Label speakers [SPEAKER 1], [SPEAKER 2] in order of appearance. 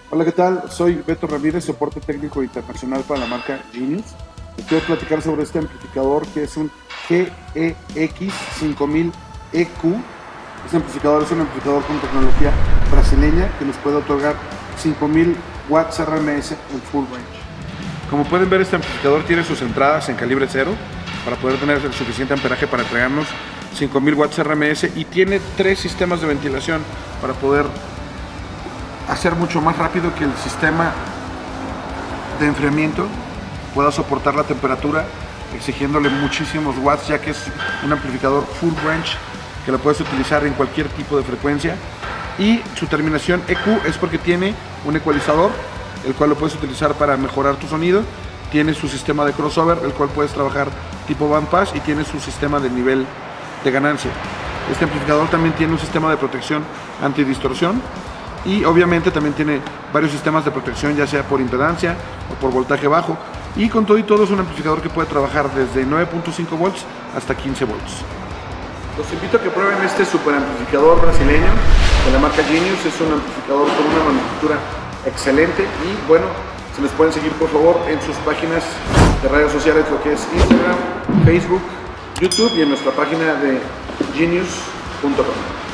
[SPEAKER 1] Hola, ¿qué tal? Soy Beto Ramírez, soporte técnico internacional para la marca Genius. Les quiero platicar sobre este amplificador que es un GEX 5000EQ. Este amplificador es un amplificador con tecnología brasileña que nos puede otorgar 5000 watts RMS en full range. Como pueden ver, este amplificador tiene sus entradas en calibre 0 para poder tener el suficiente amperaje para entregarnos 5000 watts RMS, y tiene 3 sistemas de ventilación para poder hacer mucho más rápido que el sistema de enfriamiento pueda soportar la temperatura, exigiéndole muchísimos watts, ya que es un amplificador full range que lo puedes utilizar en cualquier tipo de frecuencia. Y su terminación EQ es porque tiene un ecualizador, el cual lo puedes utilizar para mejorar tu sonido. Tiene su sistema de crossover, el cual puedes trabajar tipo bandpass, y tiene su sistema de nivel de ganancia. Este amplificador también tiene un sistema de protección antidistorsión, y obviamente también tiene varios sistemas de protección, ya sea por impedancia o por voltaje bajo. Y con todo y todo es un amplificador que puede trabajar desde 9.5 volts hasta 15 volts. Los invito a que prueben este super amplificador brasileño de la marca Genius. Es un amplificador con una manufactura excelente, y bueno, se les pueden seguir por favor en sus páginas de redes sociales, lo que es Instagram, Facebook, YouTube, y en nuestra página de genius.com.